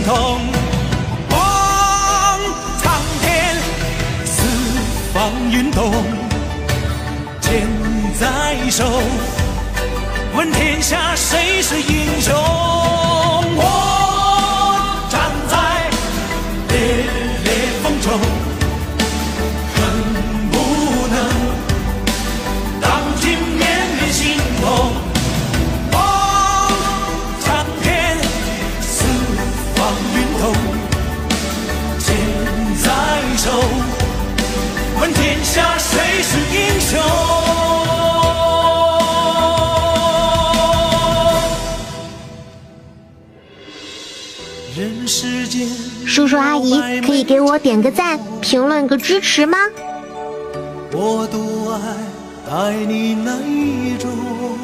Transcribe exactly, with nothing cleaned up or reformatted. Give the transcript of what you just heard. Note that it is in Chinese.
同。望苍天，四方运动，剑在手，问天下谁是英雄？我站在烈烈风中，恨不能当今面面心痛。望苍天，四方运动，剑在手，问天下谁是英雄？人世间， 叔叔阿姨可以给我点个赞，评论个支持吗？ 我独爱待你那一种。